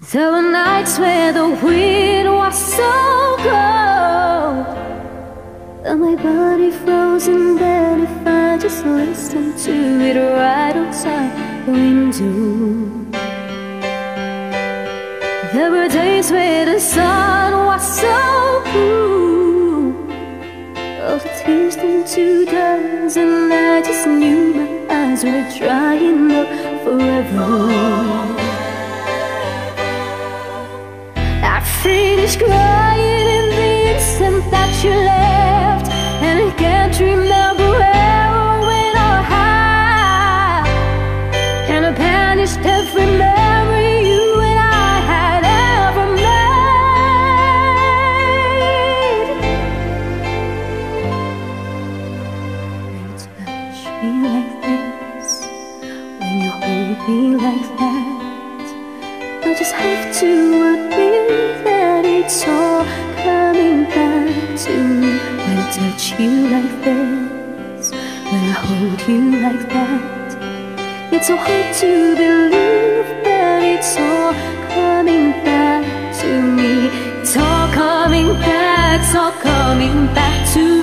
There were nights where the wind was so cold that my body froze in bed if I just listened to it right outside the window. There were days where the sun was so cool, all the tears turned to dust, and I just knew my eyes were drying up forever. I finished crying in the instant that you left, and I can't remember where or when or how, and I banished every memory you and I had ever made. When you touch me like this, when you hold me like that, I just have to admit that it's all coming back to me. When I touch you like this, when I hold you like that, it's so hard to believe that it's all coming back to me. It's all coming back, it's all coming back to me.